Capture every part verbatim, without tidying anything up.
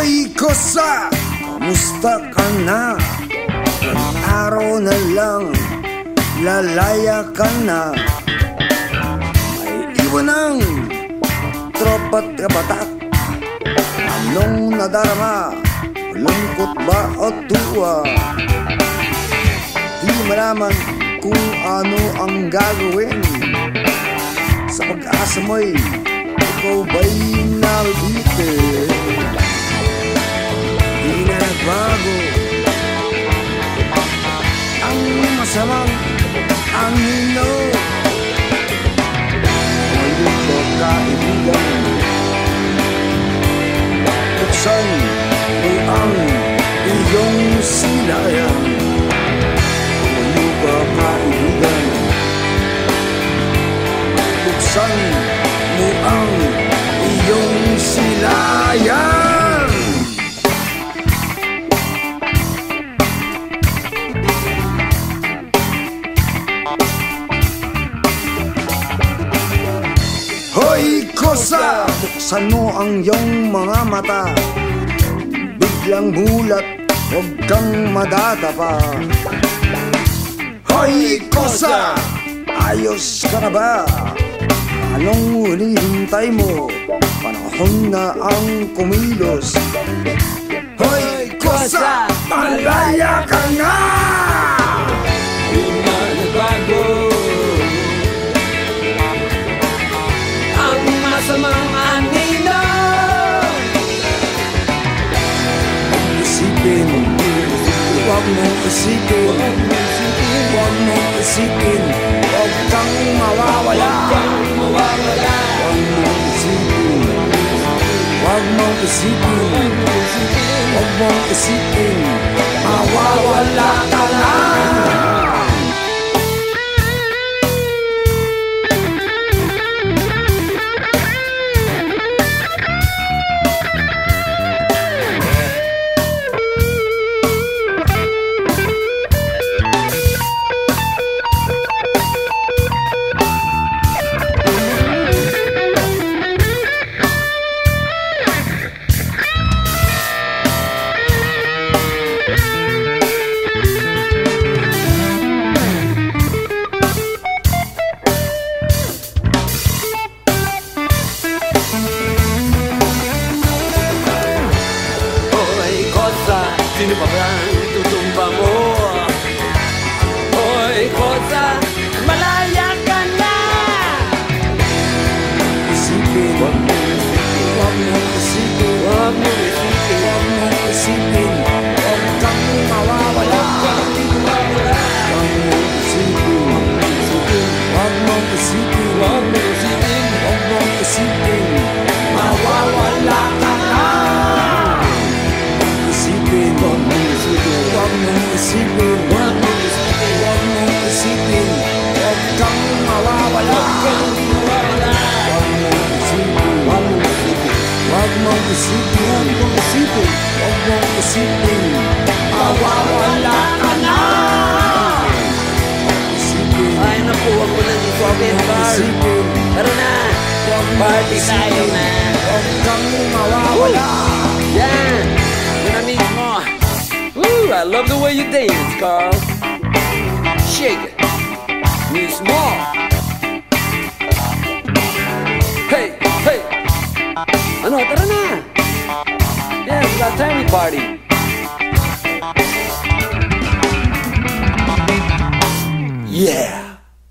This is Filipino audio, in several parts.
Hoy kosa, kamusta ka na? Ang araw na lang, lalaya ka na. May iwan ng tropa't kabatak. Anong nadarama? Lungkot ba o tuwa? Di malaman kung ano ang gagawin. Sa pag-asa mo'y ikaw ba'y nabibitin? Di na nagbago ang masamang anino. Ngayon ko kaibigan, buksan mo ang iyong silayan. Ngayon ko kaibigan, buksan mo ang iyong silayan. Hoy kosa, buksan mo ang iyong mga mata. Biglang mulat, huwag kang madadapa. Hoy kosa, ayos ka na ba? Anong hinihintay mo? Panahon na ang kumilos. Hoy kosa, malaya ka na! Di na nagbago ang masamang anino. Isipin, huwag mong isipin, huwag mong isipin, huwag kang mawawala. Huwag mong isipin, huwag mong isipin, huwag mong isipin, mawawala ka lang. Sino pa ba ang tutumba mo? Hoy kosa, malaya ka na! Isipin, huwag mong isipin, huwag mong isipin, huwag mong isipin, huwag kang mawawala. Huwag mong isipin, huwag mong isipin, huwag mong isipin, huwag mong isipin, mawawala ka na. Isipin, huwag mong isipin, huwag mong isipin, huwag mong isipin, huwag mong isipin, huwag kang mawawala. Huwag mong isipin, huwag mong isipin, huwag mong isipin, huwag mong isipin, mawawala ka na. Isipin, Ay naku, wag mo nang i-comment, Bar. Tara na, party tayo na. huwag kang mawawala. Yan, yun na mismo. Woo, I love the way you dance, Carl. Shake it. Mismo. Hey, hey. Ano, tara na. Yeah, it's about time we party. Yeah.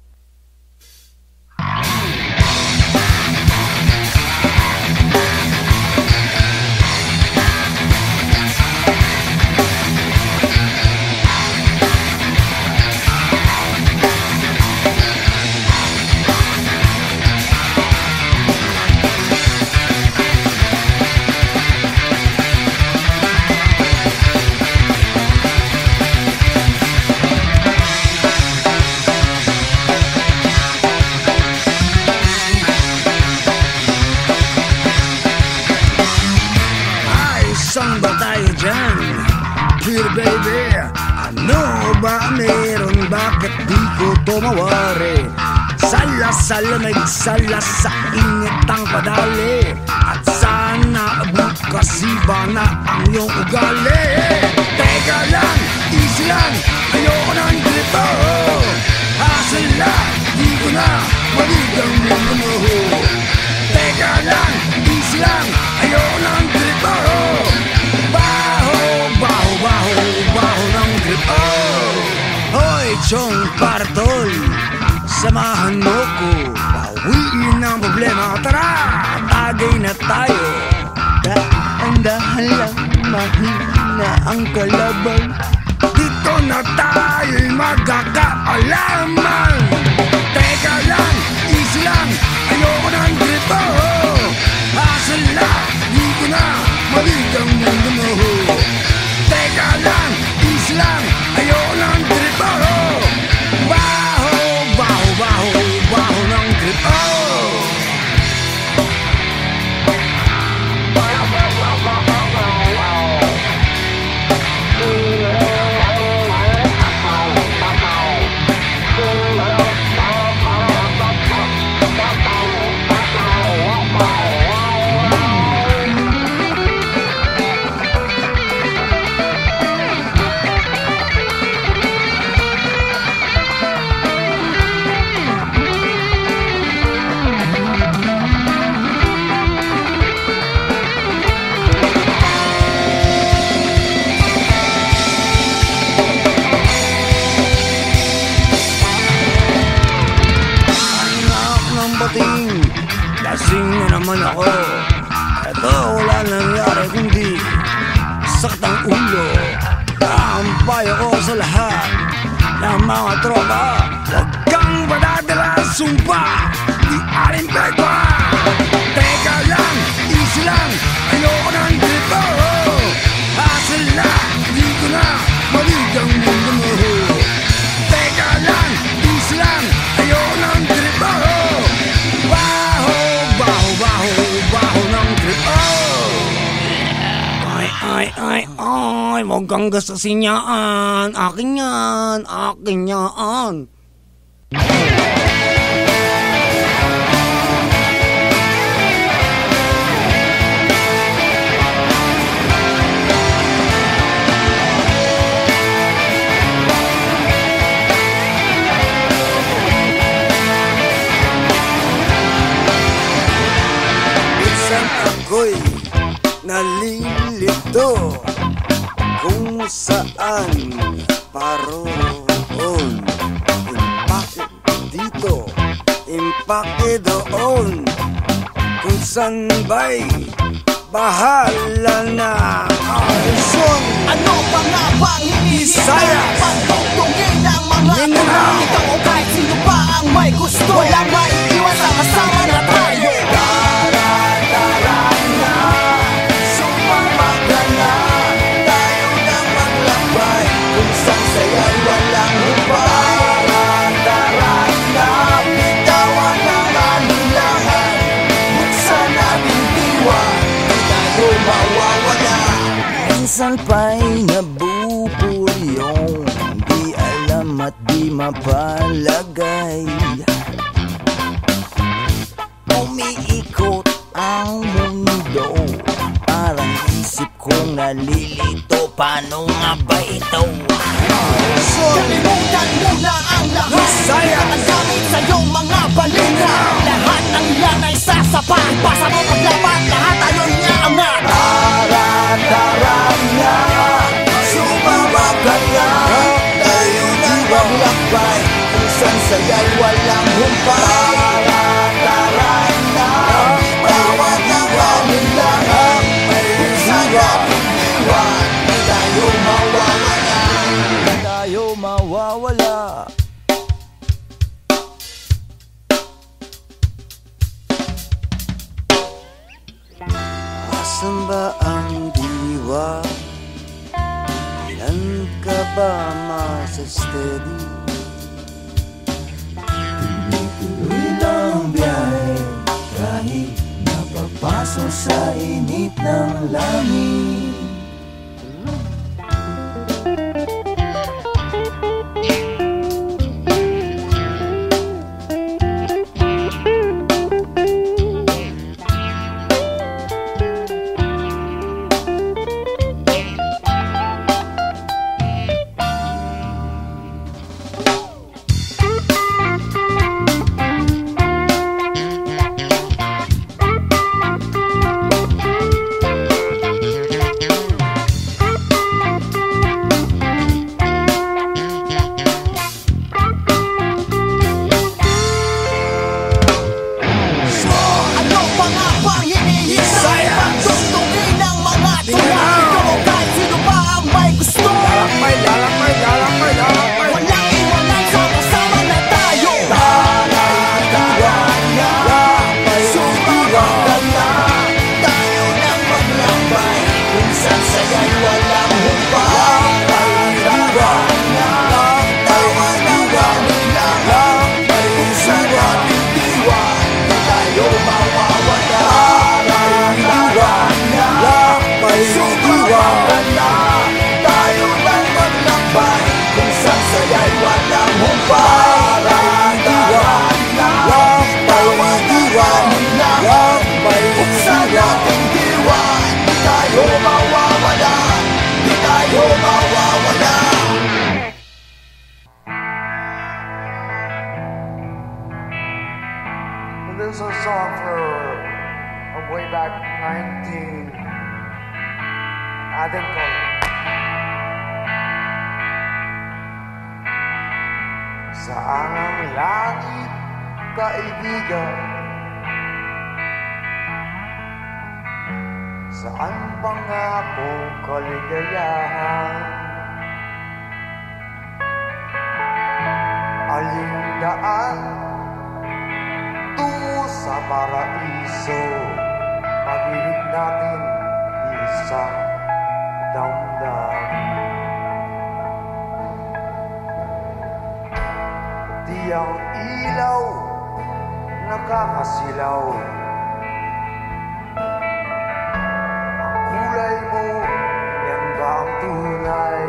Saan ba tayo dyan? Dear baby, ano ba meron? Bakit di ko to mawari? Sala sa lamig, sala sa init ang padali. At sana bukas masiba na ang iyong ugali. Teka lang, easy lang, ayoko ng grito. Hassle lang, di ko na maligang mundo mo. Teka lang, easy lang, ayoko ng grito. Baho, baho, baho, baho ng grito. Hoy, Chong Partol, samahan mo ko, bawiin ang problema. Tara, tagay na tayo. Dahan-dahan lang, mahina ang kalaban. Dito na tayo'y magkakaalaman. Teka lang, easy lang, ayoko ng grito. Hassle lang, di ko na maligang mundo mo. Teka lang, easy lang, ayoko ng grito. Baho, baho, baho, baho ng grito. Lasing na naman ako. Eto, wala nangyari kundi sakit ang ulo. Ang payo ko sa lahat ng mga tropa, huwag kang padadala sumpa, di alin pekwa. Teka lang, easy lang, ayoko ng grito. Hassle lang, di ko na maligang mundo mo. Teka lang, easy lang, ayoko ng grito. Baho, baho, baho, baho ng grito. Ay, ay, ay, ay, huwag kang gastasin yan. Akin yan, akin yan. Ako'y nalilito kung saan paroon. Impake dito, impake doon. Kung saan ba'y bahala na. Ayun, ano pa nga bang hinihingi? Pagtutungin ang mga tuloy. Ikaw o kahit sino pa ang may gusto. Walang maiiwan, sama-sama na tayo. minsan pa'y nabubulyong di alam at di mapalagay. Umiikot ang mundo, parang isip kong nalilito. Paano nga ba ito? Kalimutan mo na ang lahat. Ang gamit sa'yo mga balina. Lahat ng yan ay sasapat. Basta mo paglaban, lahat ayon niya angat. Tara-tara na, sumabak ka na. Tayo na maglakbay, kung saan saya'y walang humpay. Tara-tara na, bawat ang aming lahat. Kung saan natin iwan, di tayo mawawala. Di tayo mawawala. Asan ba ang diwa? Ilan ka ba masa-steady? Tuloy-tuloy lang biyahe kahit napapaso sa init ng langit. natin, Col. Saan ang langit, kaibigan? Saan pangakong kaligayahan? Aling daan tungo sa paraiso? Pag-ibig natin isang damdamin. Tiyang ilaw nakakasilaw, ang kulay mo yan ba ang tunay?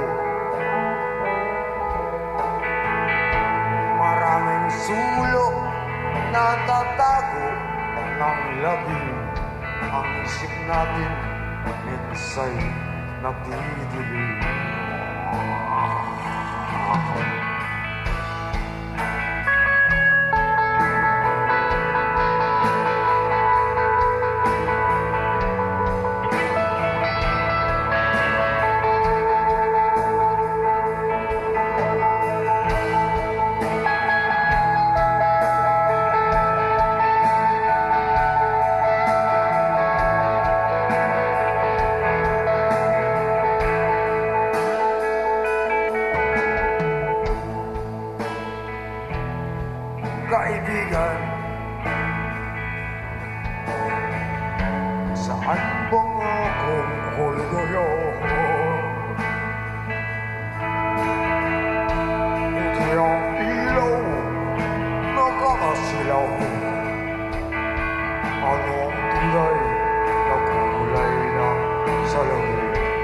Maraming sulok na tatago ng labing, ang isip natin minsay nagdidilim. Kaibigan, saan bang akong kaligayahan? Puti ang ilaw, nakakasilaw, ano ang tulay, nagkulay na sa langit.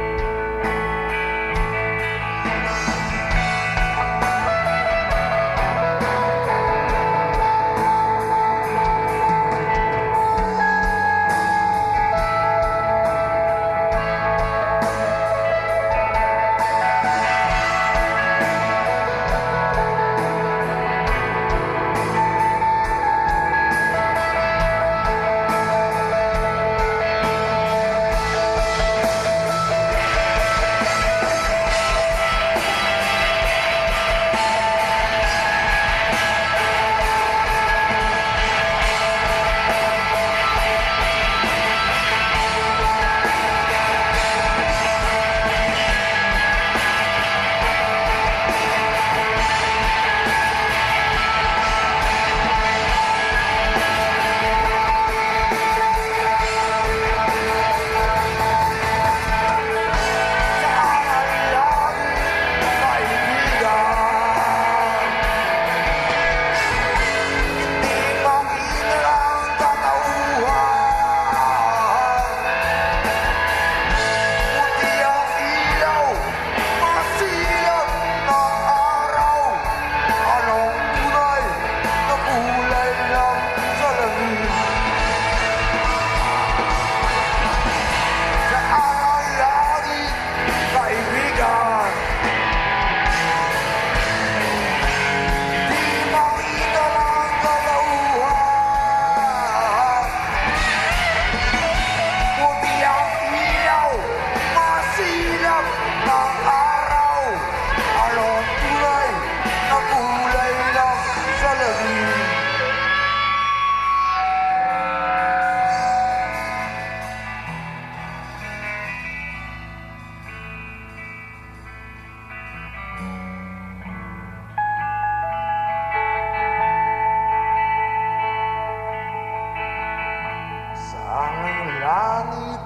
Langit,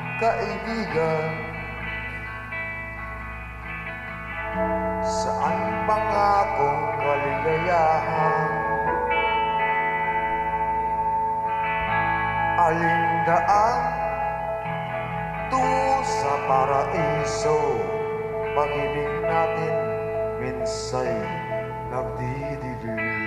kaibigan, saan pangakong kaligayahan? Aling daan tungo sa paraiso? Pag-ibig natin minsay nagdidilim.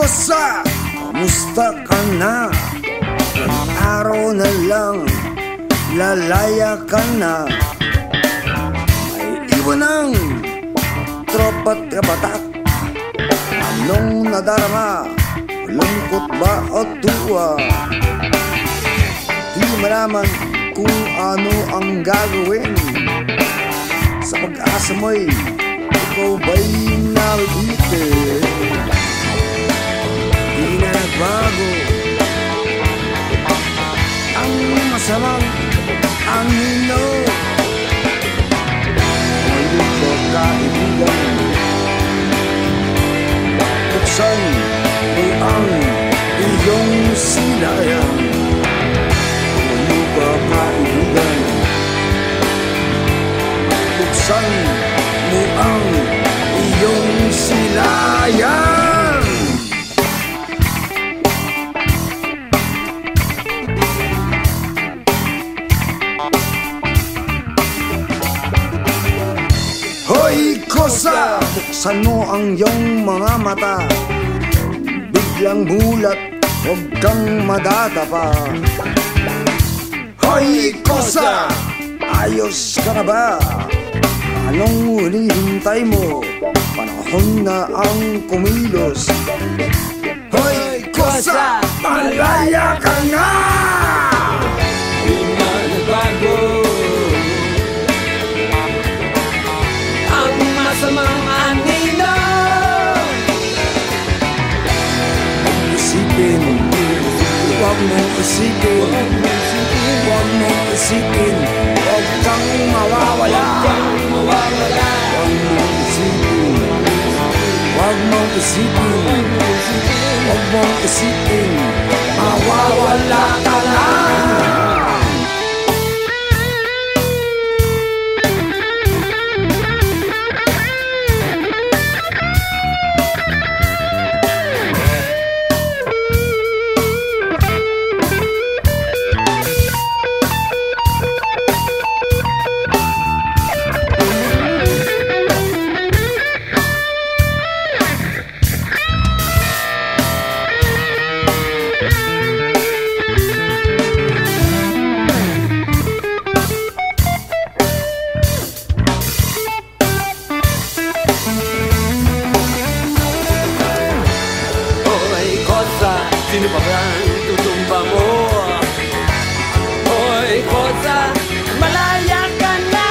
kosa, kamusta ka na? Ang araw na lang, lalaya ka na. May iwan ng tropa't kabatak. Anong nadarama? Lungkot ba o tuwa? Di malaman kung ano ang gagawin. Sa pag-asa mo'y ikaw ba'y nabibitin? Di na nagbago ang masamang anino. Ngayon ko kaibigan, buksan mo ang iyong silayan. Ngayon ko kaibigan, buksan mo ang iyong silayan. Hoy kosa, buksan mo ang iyong mga mata. Biglang mulat, huwag kang madadapa. Hoy kosa, ayos ka na ba? Anong hinihintay mo? Panahon na ang kumilos. Hoy kosa, malaya ka nga! Di na nagbago ang masamang anino. Isipin, huwag mong isipin, huwag mong isipin, huwag kang mawawala. Huwag mong isipin, huwag mong isipin, huwag mong isipin, mawawala ka na. Sino pa ba ang tutumba mo? Hoy kosa, malaya ka na!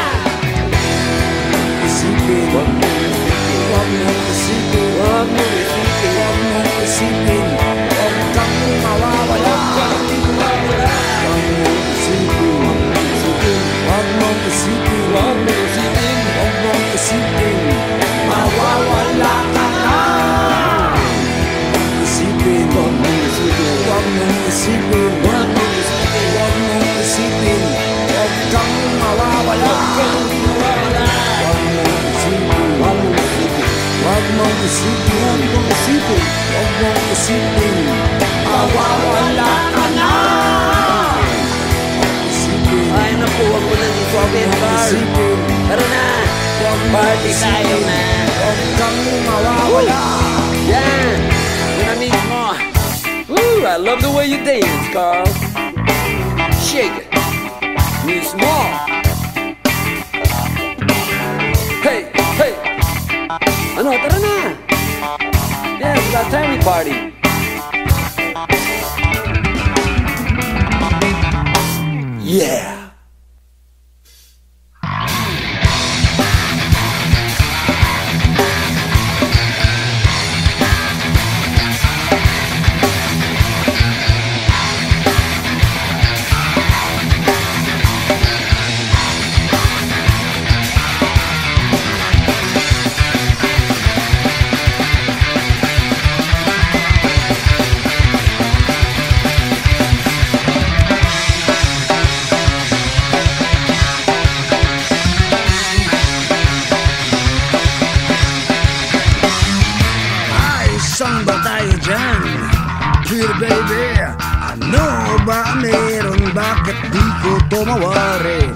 Isipin, huwag mong isipin, huwag mong isipin, huwag mong isipin, huwag kang mawawala. Huwag mong isipin, huwag mong isipin, Huwag mo isipin, huwag mong isipin, mawawala ka na. Isipin, huwag mong isipin, huwag mong isipin, huwag mo isipin, huwag mong isipin, huwag kang mawawala. Huwag mong isipin, huwag mong isipin, huwag mong isipin, huwag mong isipin, huwag mong isipin, mawawala ka na. Isipin, Ay naku, huwag mo nang huwag isipin, mong Carl. isipin, Tara na, huwag mong party tayo isipin, na. huwag kang mawawala. Yan, yun na mismo. Woo, I love the way you dance, Carl. Shake it. Mismo. Hey, hey. Ano, tara na. Yeah, it's about time we party. Yeah. Saan ba tayo dyan? Dear baby, ano ba meron? Bakit di ko tumawari?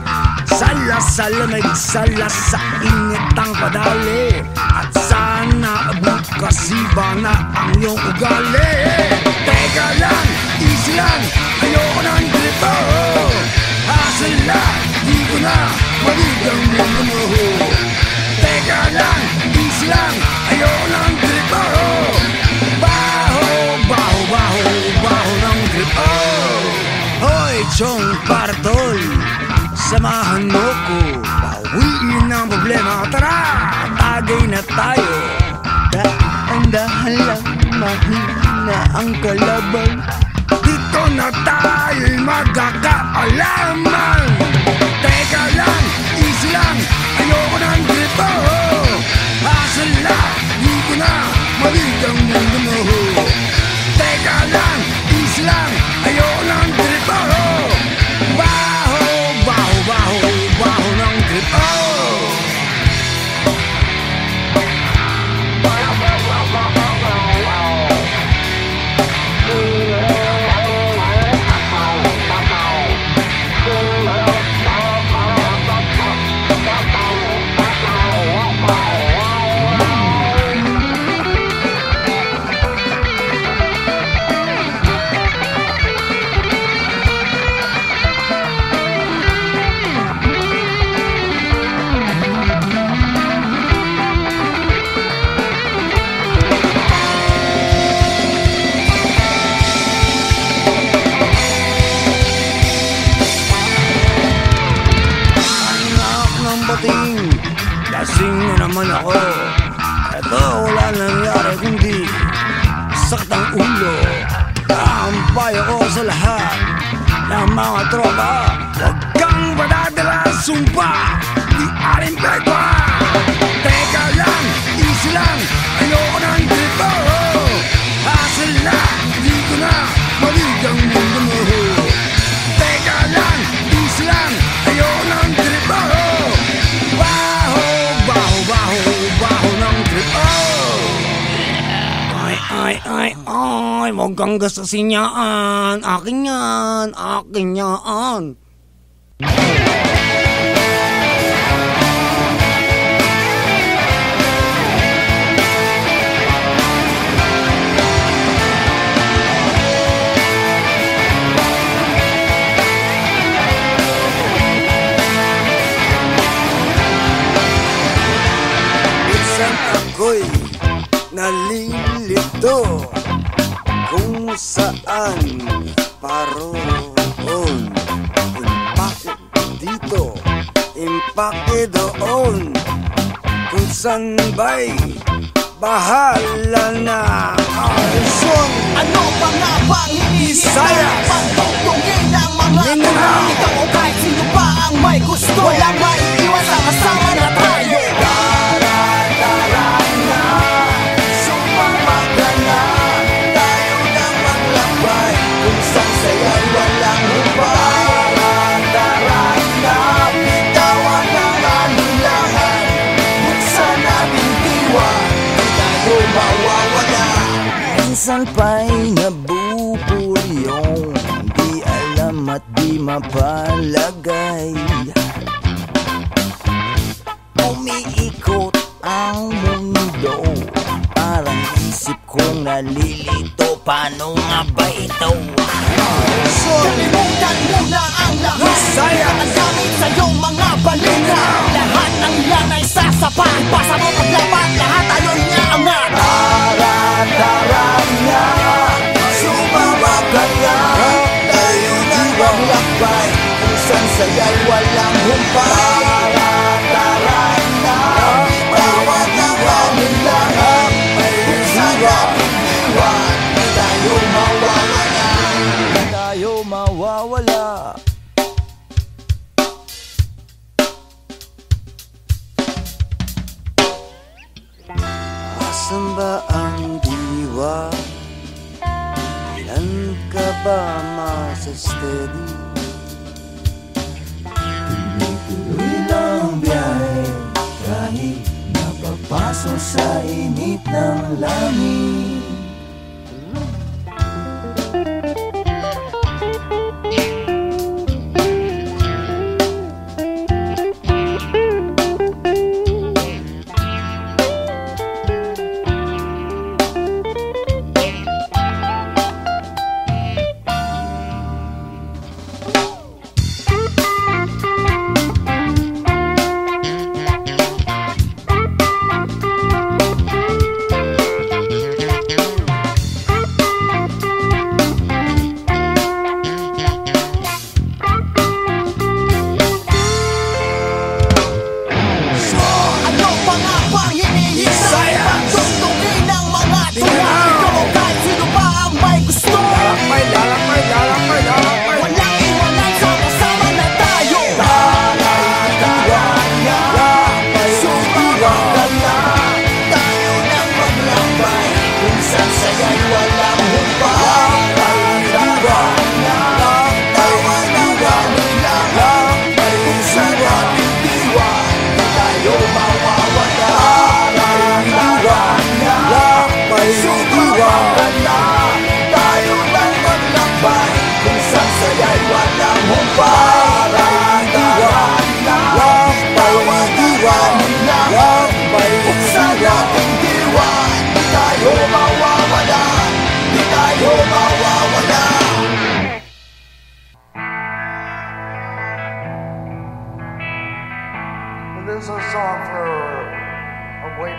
Sala-salamig, sala sa init ang padali. At sana bukas ba na ang iyong ugali? Teka lang, easy lang, ayoko ng gripo. Hassle lang, di ko na maligang mundo mo. Teka lang, easy lang, ayoko ng gripo. Baho, baho, baho, baho ng gripo. Hoy, Chong Partol, samahan mo ko, bawiin ang problema. Tara, tagay na tayo. Dahan-dahan lang, mahina ang kalaban. Dito na tayo'y magkakaalaman. Teka lang, easy lang, ayoko ng gripo. Hassle lang, di ko na maligang mundo mo. Teka lang, easy lang, ayoko ng gripo. Baho, baho, baho, baho ng gripo. Lasing na naman ako. Eto, wala nangyari kundi sakit ang ulo. Naampay ako sa lahat ng mga tropa. Huwag kang padadala sumpa, di aling pegwa. Teka lang, easy lang, ayoko ng gripo. Hassle lang, di ko na maligang mundo mo. Teka lang, easy lang, ayoko ng gripo. Ay, ay, ay, huwag kang gasasin yan. Akin yan, akin yan. Minsan ako'y nalilito kung saan paroon. Impake dito, impake doon. Kung saan ba'y bahala na. Arson, Ano pa nga bang Isaya, pagtutungin ng mga Mindanao. ikaw o kahit sino pa ang may gusto. Walang maiiwan sa kasama na tayo. Minsan pa'y nabubulyong di alam at di mapalagay. Umiikot ang mundo, parang isip kong nalilito. Paano nga ba ito? Kalimutan mo na ang lahat. Isaya, ang gamit sa iyong mga balita. Lahat ng yan ay sasapat. Basta mo paglapat, lahat ayon niya angat. Tara-tara na, sumabak ka na. Tayo na maglakbay, kung saan saya'y walang humpay. Tara-tara na, bawat ang aming lahat. Kung saan ating iwan, di tayo mawawala. Di tayo mawawala. Asan ba ang diwa? Ilan ka ba masastedi? Tuloy-tuloy lang biyahe kahit napapasok sa init ng langit.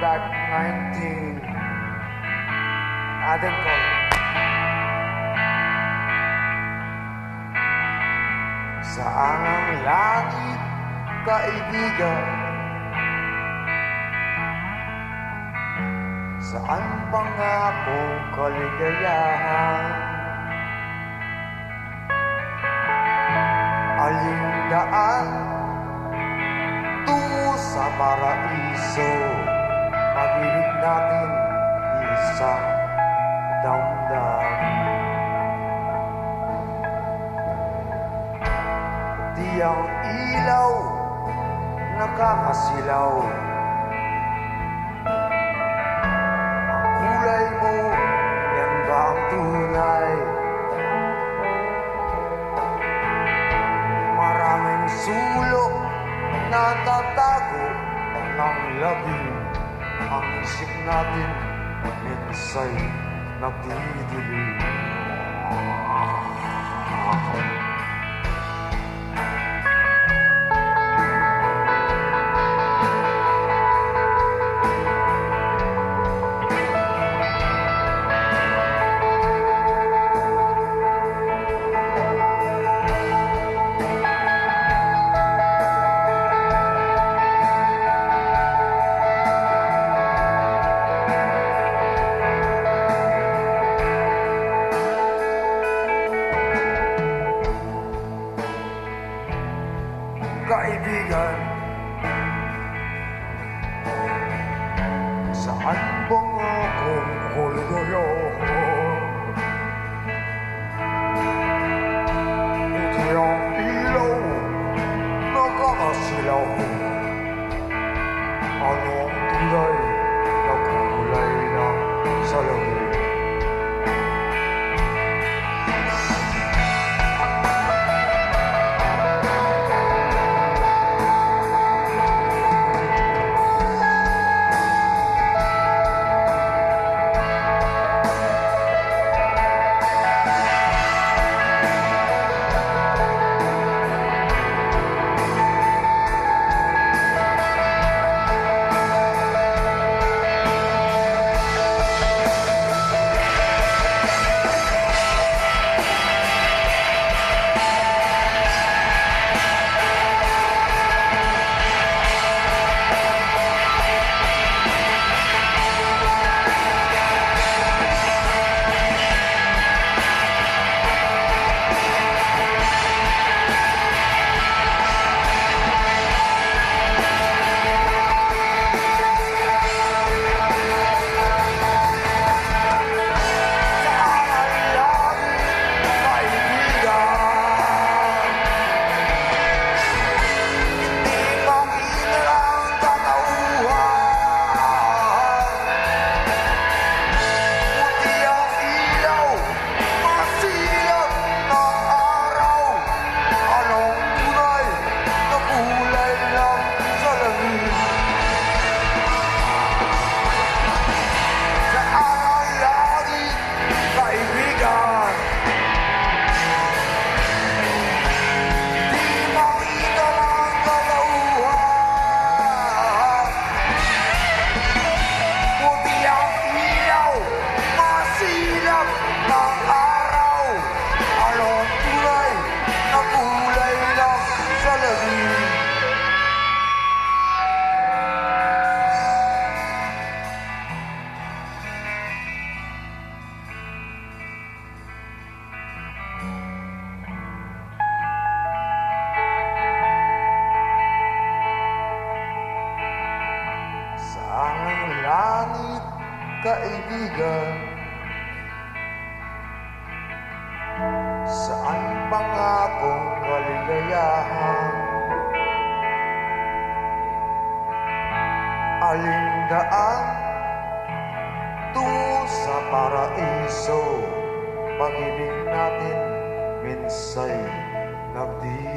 back nineteen. Aden ko. Saan ang langit, kaibigan? Saan pangakong kaligayahan? Aling daan tungo sa paraiso, pag-ibig natin isang damdamin. Di ang ilaw nakakasilaw, ang kulay mo yan ba ang tunay? Maraming sulok na tatago ng labing, ang isip natin minsay nagdidilim. Kaibigan, saan bang akong kaligayahan? Puti ang ilaw, nakakasilaw. Ano ang tulay, nagkulay ng salamin? Langit, kaibigan, saan pangakong kaligayahan? Aling daan tungo sa paraiso, pag-ibig natin minsay nagdi